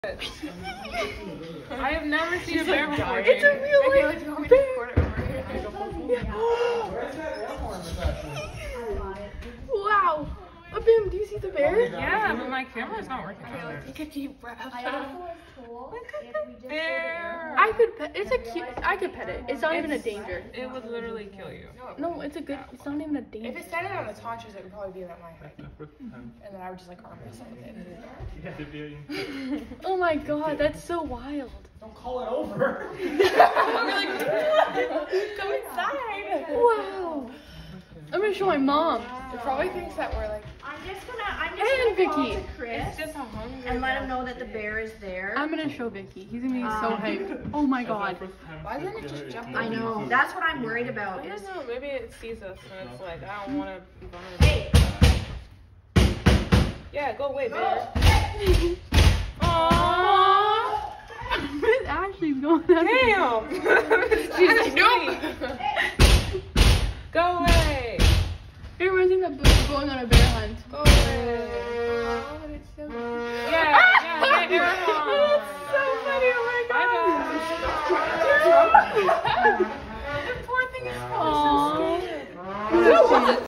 I have never seen a bear before. It's a real life bear. Wow. Bim, do you see the bear? Yeah, but my camera's not working. Okay, let's take a deep breath. Bear. I could pet. It's a cute. I could pet it. It's not even a danger. It would literally kill you. No, it's a good. It's not even a danger. If it standing on its haunches, it would probably be about my height. And then I would just like arm wrestle with it. Oh my god, that's so wild. Don't call it over. Come inside. Wow. I'm gonna show my mom. It probably thinks that we're like. I'm just gonna call Vicky. to Chris It's just a hungry and let him know that the bear is there. I'm gonna show Vicky. He's gonna be so hyped. Oh my god. Why doesn't it just jump? I know. That's what I'm worried about. I Is don't know, maybe it sees us and it's like, I don't want to be vulnerable. hey, Yeah, go away, bear. Aww. Miss Ashley's going down. Damn! She's like, nope! Go away! It reminds me of going on a bear hunt. Go away! Yeah, bear hunt! So funny, oh my god. The poor thing is Aww. so scared.